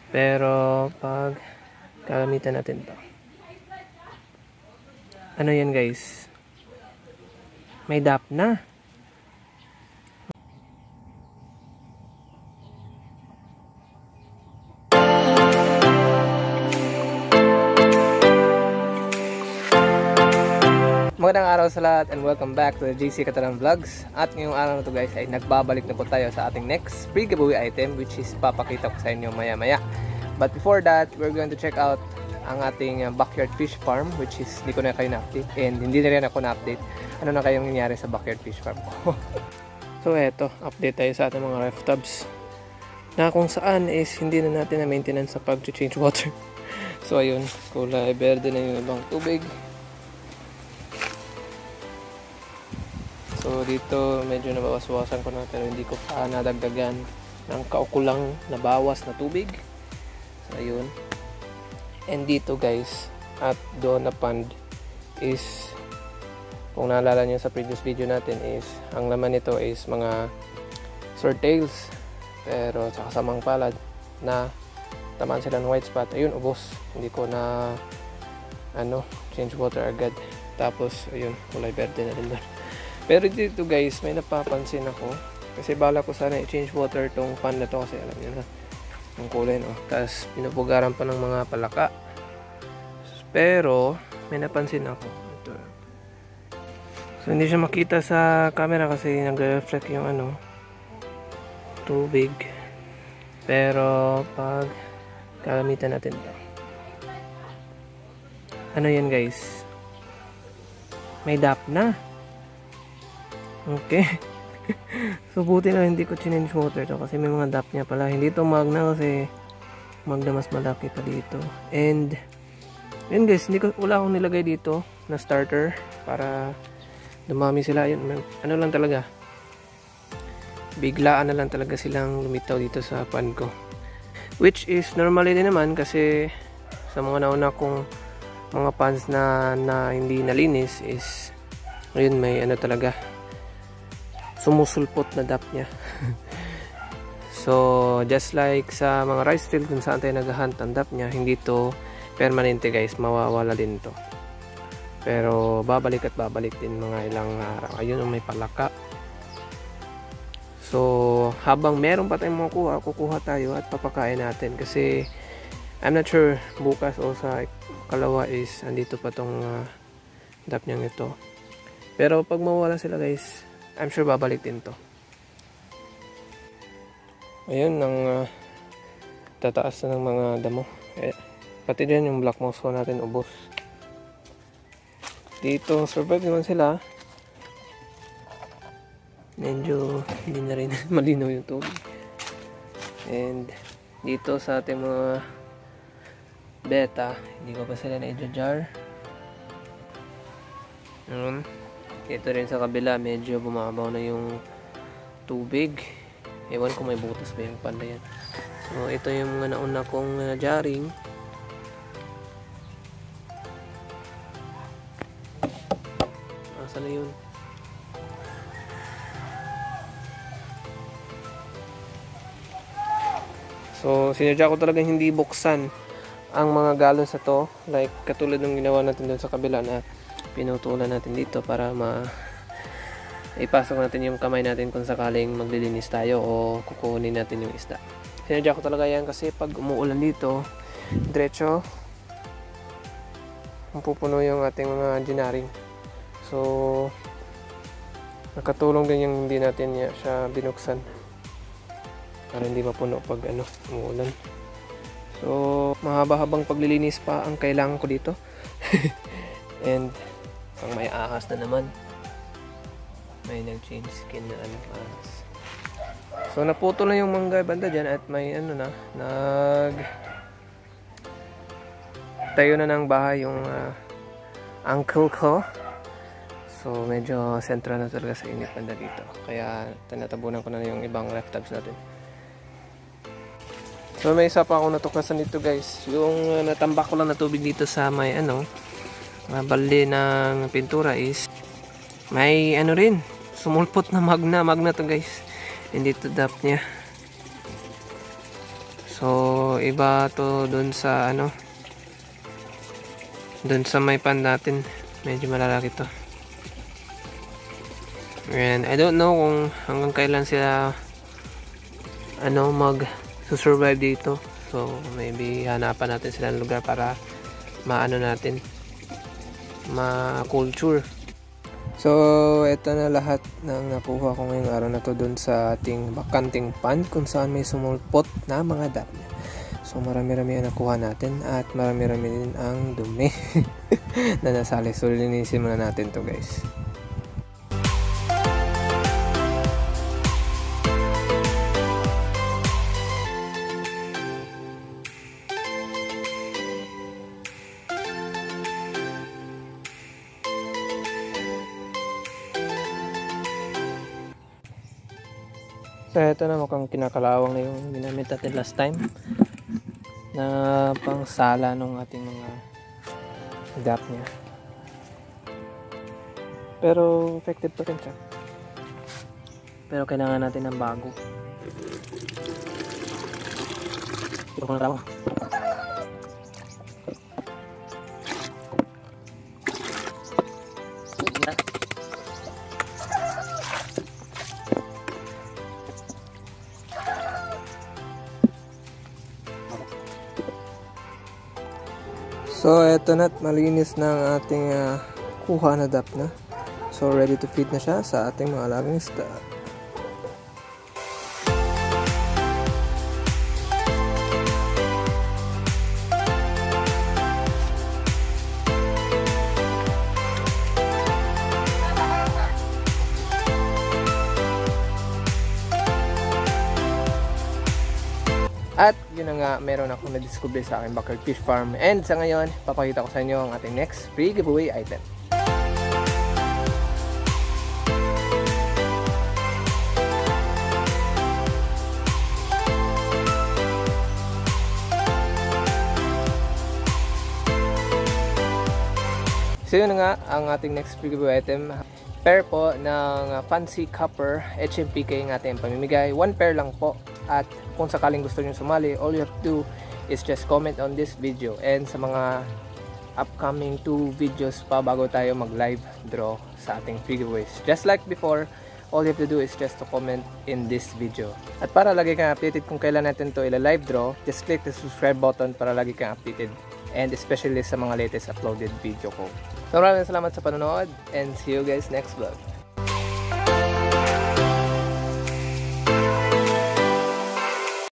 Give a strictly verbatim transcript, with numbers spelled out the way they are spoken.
Pero pag gagamitan natin to, ano yan guys, may dap na. Magandang araw sa lahat and welcome back to the J C Catalan Vlogs. At ngayong araw na to guys ay nagbabalik na po tayo sa ating next free giveaway item, which is papakita ko sa inyo maya maya. But before that, we're going to check out ang ating backyard fish farm, which is hindi ko na kayo na-update and hindi na rin ako na-update ano na kayong nangyari sa backyard fish farm ko. So eto, update tayo sa ating mga ref tubs na kung saan is hindi na natin na maintenance sa pag-change water. So ayun, kulay berde na yung ibang tubig. So dito medyo nabawas-bawasan ko na pero hindi ko pa nadagdagan ng kaukulang nabawas na tubig. So ayun. And dito guys, at doon na pond is, kung naalala nyo sa previous video natin, is ang laman nito is mga swordtails. Pero sa kasamang palad na tamaan sila ng white spot, ayun, ubos. Hindi ko na ano, change water agad. Tapos ayun, kulay berde na rin doon. Pero dito guys, may napapansin ako. Kasi bala ko sana i-change water tong pan na to kasi alam niyo na yung kulay, no? Tapos pinupugaran pa ng mga palaka. Pero may napansin ako. Ito. So hindi siya makita sa camera kasi nagre-reflect yung ano, tubig. Pero pag gagamitan natin ito, ano yan guys? May dap na. Okay. So buti na hindi ko change water to kasi may mga dap niya pala. Hindi to magna kasi magna mas malaki pa dito. And yun guys, hindi ko, wala akong nilagay dito na starter para dumami sila. Yun, ano lang talaga, biglaan na lang talaga silang lumitaw dito sa pan ko. Which is normally din naman kasi sa mga nauna kong mga pans na, na hindi nalinis is ayun, may ano talaga, sumusulpot na dap niya. So just like sa mga rice field kung saan tayo naghahunt ang dap niya, hindi to permanente guys, mawawala din to. Pero babalik at babalik din mga ilang araw. Ayun, may palaka. So habang meron pa tayong makukuha, kukuha tayo at papakain natin kasi I'm not sure bukas o sa kalawa is andito pa tong uh, dap niyang ito. Pero pag mawala sila guys, I'm sure babalik din to. Ayun, nang uh, tataas na ng mga damo. Eh, pati din yung black moss natin ubos. Dito survive naman sila. Medyo hindi na rin malinaw yung tubig. And dito sa ating mga beta, hindi ko pa sila na-jar. Ayun. Ito rin sa kabila, medyo bumabaw na yung tubig. Ewan ko may butas ba yung pan na yan. So ito yung mga nauna kong uh, jarring. Asa na yun? So sinadya ko talaga hindi buksan ang mga galon sa to. Like katulad ng ginawa natin doon sa kabila na pinutulan natin dito para ma ipasok natin yung kamay natin kung sakaling maglilinis tayo o kukunin natin yung isda. Sinadya ko talaga yan kasi pag umuulan dito, diretso mapupuno yung ating mga ginaring. So nakatulong din yung hindi natin siya binuksan para hindi mapuno pag ano, umuulan. So mahaba-habang paglilinis pa ang kailangan ko dito. And pang may ahas na naman, may nag-change skin na ahas. So naputol na yung mangga banda dyan at may ano na, nag tayo na ng bahay yung uh, uncle ko. So medyo sentral na talaga sa init banda dito, kaya tinatabunan ko na yung ibang ref tubs natin. So may isa pa akong natuklasan dito guys, yung uh, natambak ko lang na tubig dito sa may ano, balde ng pintura is may ano rin, sumulpot na magna magna to guys. Hindi to dap niya. So iba to dun sa ano, dun sa may pan natin, medyo malalaki to. And I don't know kung hanggang kailan sila ano mag survive dito. So maybe hanapan natin sila ng lugar para maano natin, ma-culture. So ito na lahat ng nakuha ko ngayong araw na to dun sa ating bakanting pond kung saan may sumulpot na mga dapnya. So marami-rami ang nakuha natin at marami-rami din ang dumi na nasali. So linisin muna natin to guys. So ito na, mukhang kinakalawang na yung ginamit natin last time na pang sala ng ating mga dap niya. Pero effective pa rin siya. Pero kailangan natin ng bago. Ito ko na raw. So eto na, malinis na ang ating uh, kuha na dap na. So ready to feed na siya sa ating mga alagang isda. At yun na nga, meron ako na-discover sa aking backyard fish farm. And sa ngayon, papakita ko sa inyo ang ating next free giveaway item. So yun na nga, ang ating next free giveaway item. Pair po ng Fancy Copper H M P K ng ating pamimigay. One pair lang po. At kung sakaling gusto nyo sumali, all you have to do is just comment on this video. And sa mga upcoming two videos pa bago tayo mag live draw sa ating free giveaways, just like before, all you have to do is just to comment in this video. At para lagi kang updated kung kailan natin to ila-live draw, just click the subscribe button para lagi kang updated. And especially sa mga latest uploaded video ko. So maraming salamat sa panonood and see you guys next vlog.